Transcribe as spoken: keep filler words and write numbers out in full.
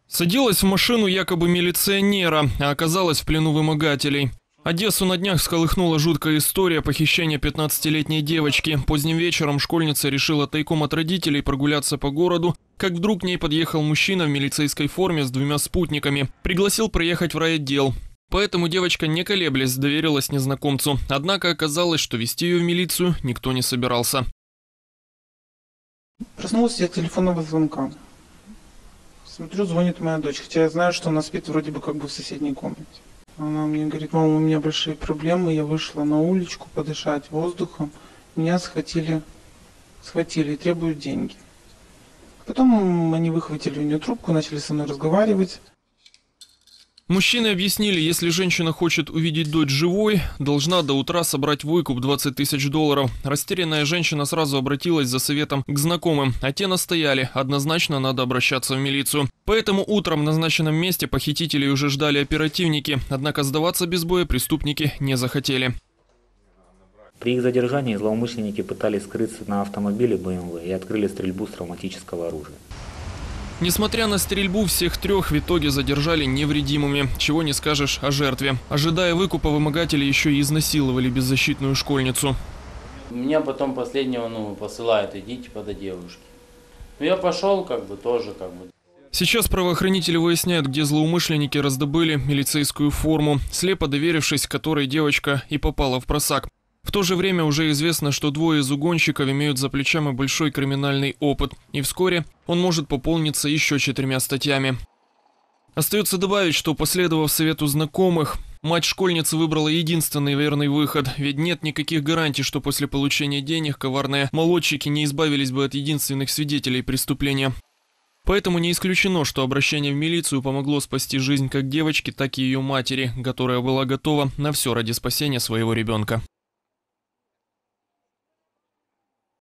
Садилась в машину якобы милиционера, а оказалась в плену вымогателей. Одессу на днях всколыхнула жуткая история похищения пятнадцатилетней девочки. Поздним вечером школьница решила тайком от родителей прогуляться по городу, как вдруг к ней подъехал мужчина в милицейской форме с двумя спутниками. Пригласил проехать в райотдел. Поэтому девочка, не колеблясь, доверилась незнакомцу. Однако оказалось, что везти ее в милицию никто не собирался. Проснулась я от телефонного звонка. Смотрю, звонит моя дочь, хотя я знаю, что она спит вроде бы как бы в соседней комнате. Она мне говорит: мама, у меня большие проблемы, я вышла на уличку подышать воздухом, меня схватили, схватили и требуют деньги. Потом они выхватили у нее трубку, начали со мной разговаривать. Мужчины объяснили, если женщина хочет увидеть дочь живой, должна до утра собрать выкуп двадцать тысяч долларов. Растерянная женщина сразу обратилась за советом к знакомым, а те настояли, однозначно надо обращаться в милицию. Поэтому утром в назначенном месте похитителей уже ждали оперативники, однако сдаваться без боя преступники не захотели. При их задержании злоумышленники пытались скрыться на автомобиле бэ эм вэ и открыли стрельбу с травматического оружия. Несмотря на стрельбу, всех трех в итоге задержали невредимыми, чего не скажешь о жертве. Ожидая выкупа, вымогатели еще и изнасиловали беззащитную школьницу. Меня потом последнего ну, посылают: идите типа до девушки. Ну я пошел как бы тоже как бы. Сейчас правоохранители выясняют, где злоумышленники раздобыли милицейскую форму, слепо доверившись которой девочка и попала в просак. В то же время уже известно, что двое из угонщиков имеют за плечами большой криминальный опыт, и вскоре он может пополниться еще четырьмя статьями. Остается добавить, что, последовав совету знакомых, мать школьницы выбрала единственный верный выход, ведь нет никаких гарантий, что после получения денег коварные молодчики не избавились бы от единственных свидетелей преступления. Поэтому не исключено, что обращение в милицию помогло спасти жизнь как девочки, так и ее матери, которая была готова на все ради спасения своего ребенка.